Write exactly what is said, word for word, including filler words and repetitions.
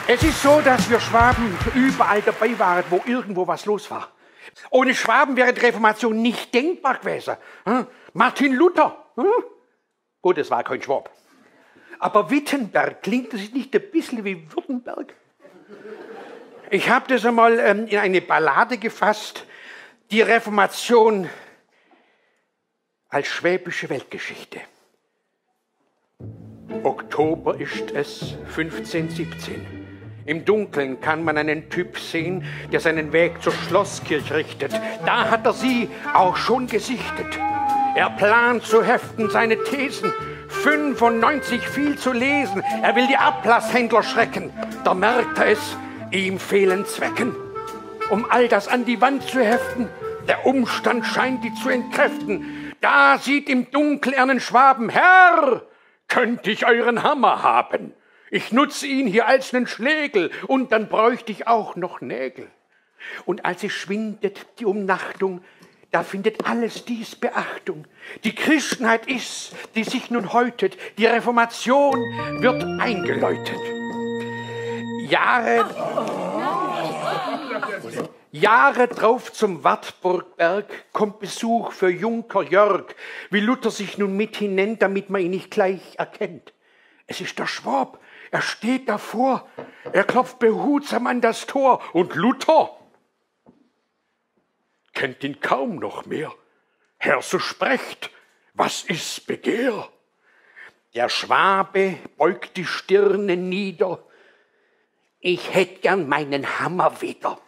Es ist so, dass wir Schwaben überall dabei waren, wo irgendwo was los war. Ohne Schwaben wäre die Reformation nicht denkbar gewesen. Hm? Martin Luther. Hm? Gut, es war kein Schwab. Aber Wittenberg, klingt das nicht ein bisschen wie Württemberg? Ich habe das einmal ähm, in eine Ballade gefasst. Die Reformation als schwäbische Weltgeschichte. Oktober ist es fünfzehnhundertsiebzehn. Im Dunkeln kann man einen Typ sehen, der seinen Weg zur Schlosskirche richtet. Da hat er sie auch schon gesichtet. Er plant zu heften seine Thesen, fünfundneunzig viel zu lesen. Er will die Ablasshändler schrecken. Da merkt er es, ihm fehlen Zwecken. Um all das an die Wand zu heften, der Umstand scheint die zu entkräften. Da sieht im Dunkel er einen Schwaben. Herr, könnte ich euren Hammer haben? Ich nutze ihn hier als nen Schlegel und dann bräuchte ich auch noch Nägel. Und als es schwindet die Umnachtung, da findet alles dies Beachtung. Die Christenheit ist, die sich nun häutet, die Reformation wird eingeläutet. Jahre, Jahre drauf zum Wartburgberg kommt Besuch für Junker Jörg, wie Luther sich nun mithin nennt, damit man ihn nicht gleich erkennt. Es ist der Schwab, er steht davor, er klopft behutsam an das Tor und Luther kennt ihn kaum noch mehr. Herr, so sprecht, was ist Begehr? Der Schwabe beugt die Stirne nieder. Ich hätt gern meinen Hammer wieder.